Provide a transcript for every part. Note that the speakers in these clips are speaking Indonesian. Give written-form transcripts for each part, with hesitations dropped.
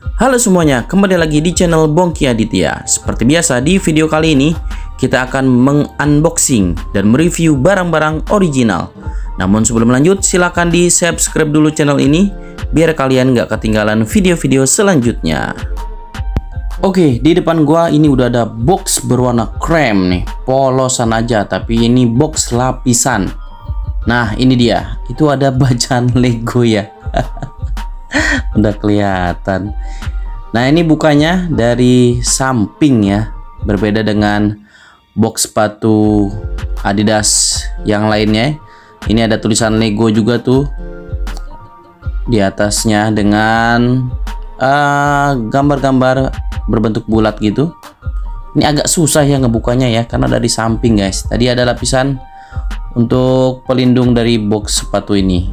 Halo semuanya, kembali lagi di channel Bongki Aditya. Seperti biasa di video kali ini kita akan mengunboxing dan mereview barang-barang original. Namun sebelum lanjut silahkan di subscribe dulu channel ini biar kalian nggak ketinggalan video-video selanjutnya. Oke, di depan gua ini udah ada box berwarna krem nih, polosan aja tapi ini box lapisan. Nah ini dia, itu ada bacaan Lego ya. Udah kelihatan. Nah ini bukanya dari samping ya, berbeda dengan box sepatu Adidas yang lainnya. Ini ada tulisan Lego juga tuh di atasnya dengan gambar-gambar berbentuk bulat gitu. Ini agak susah ya ngebukanya ya karena dari samping guys. Tadi ada lapisan untuk pelindung dari box sepatu ini.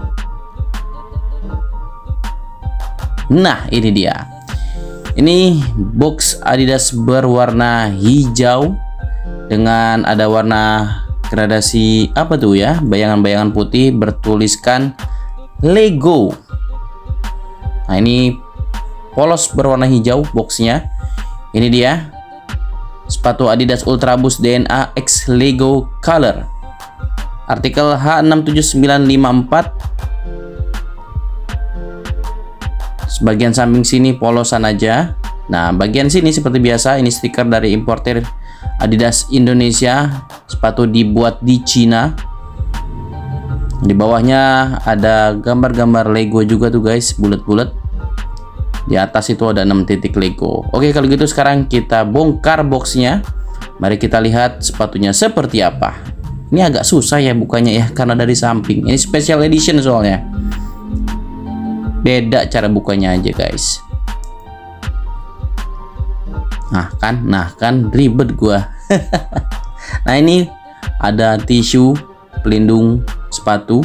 Nah ini dia, ini box Adidas berwarna hijau dengan ada warna gradasi apa tuh ya, bayangan-bayangan putih bertuliskan Lego. Nah ini polos berwarna hijau boxnya. Ini dia sepatu Adidas Ultraboost DNA X Lego Color, artikel H67954. Bagian samping sini polosan aja. Nah bagian sini seperti biasa ini stiker dari importer Adidas Indonesia, sepatu dibuat di Cina. Di bawahnya ada gambar-gambar Lego juga tuh guys, bulat-bulat. Di atas itu ada 6 titik Lego. Oke kalau gitu sekarang kita bongkar boxnya. Mari kita lihat sepatunya seperti apa. Ini agak susah ya bukanya ya karena dari samping. Ini special edition soalnya. Beda cara bukanya aja guys. Nah kan ribet gua. Nah ini ada tisu pelindung sepatu.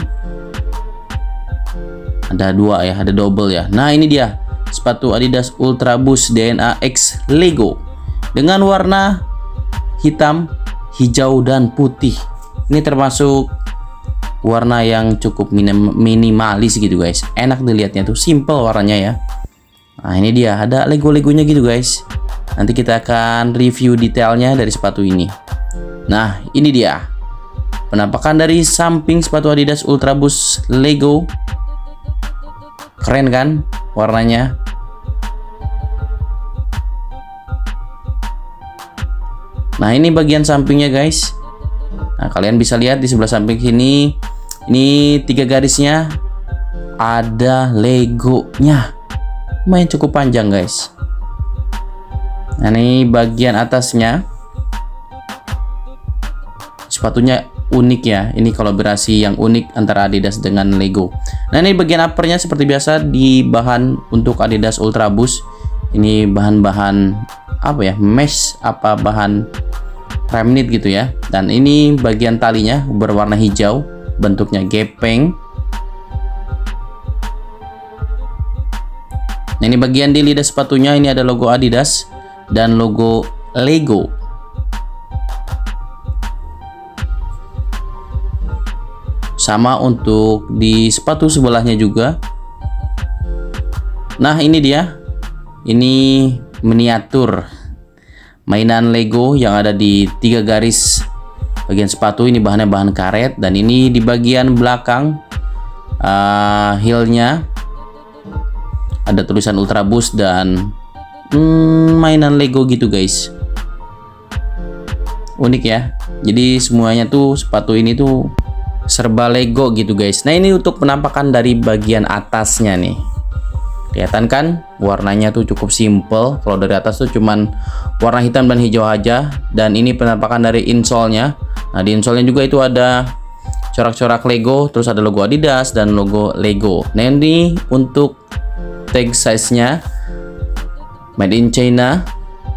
Ada dua ya, ada double ya. Nah ini dia sepatu Adidas Ultraboost DNA X Lego dengan warna hitam, hijau dan putih. Ini termasuk warna yang cukup minimalis gitu guys, enak dilihatnya tuh, simple warnanya ya. Nah ini dia ada Lego-legonya gitu guys. Nanti kita akan review detailnya dari sepatu ini. Nah ini dia penampakan dari samping sepatu Adidas Ultraboost Lego. Keren kan warnanya. Nah ini bagian sampingnya guys. Nah kalian bisa lihat di sebelah samping sini, ini 3 garisnya ada Legonya, lumayan cukup panjang guys. Nah ini bagian atasnya, sepatunya unik ya, ini kolaborasi yang unik antara Adidas dengan Lego. Nah ini bagian uppernya seperti biasa di bahan untuk Adidas Ultraboost. Ini bahan-bahan apa ya, mesh apa bahan remnant gitu ya. Dan ini bagian talinya berwarna hijau, bentuknya gepeng. Nah ini bagian di lidah sepatunya, ini ada logo Adidas dan logo Lego. Sama untuk di sepatu sebelahnya juga. Nah ini dia, ini miniatur mainan Lego yang ada di 3 garis bagian sepatu. Ini bahannya bahan karet dan ini di bagian belakang heelnya ada tulisan Ultraboost dan mainan Lego gitu guys. Unik ya, jadi semuanya tuh sepatu ini tuh serba Lego gitu guys. Nah ini untuk penampakan dari bagian atasnya nih, kelihatan kan warnanya tuh cukup simple. Kalau dari atas tuh cuman warna hitam dan hijau aja. Dan ini penampakan dari insole-nya. Nah di insole-nya juga itu ada corak-corak Lego, terus ada logo Adidas dan logo Lego. Nah ini untuk tag size-nya made in China.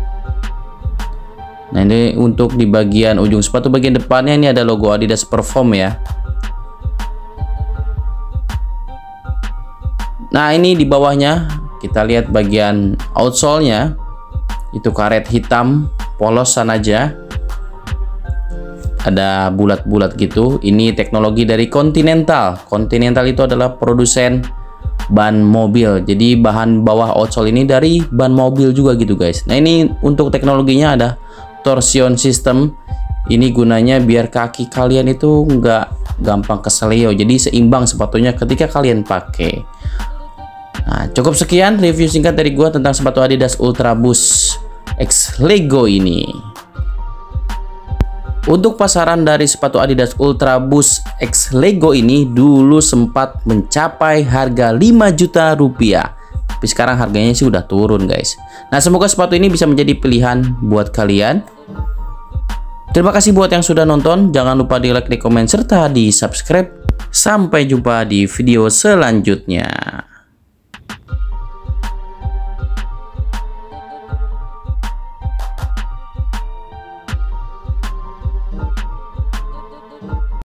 Nah ini untuk di bagian ujung sepatu bagian depannya ini ada logo Adidas Perform ya. Nah ini di bawahnya kita lihat bagian outsole-nya itu karet hitam polosan aja, ada bulat-bulat gitu. Ini teknologi dari Continental. Continental itu adalah produsen ban mobil. Jadi bahan bawah outsole ini dari ban mobil juga gitu guys. Nah ini untuk teknologinya ada torsion system. Ini gunanya biar kaki kalian itu nggak gampang keseleo, jadi seimbang sepatunya ketika kalian pakai. Nah, cukup sekian review singkat dari gua tentang sepatu Adidas Ultra Boost X Lego ini. Untuk pasaran dari sepatu Adidas Ultra Boost X Lego ini dulu sempat mencapai harga 5 juta rupiah. Tapi sekarang harganya sih udah turun guys. Nah, semoga sepatu ini bisa menjadi pilihan buat kalian. Terima kasih buat yang sudah nonton. Jangan lupa di like, di komen, serta di subscribe. Sampai jumpa di video selanjutnya.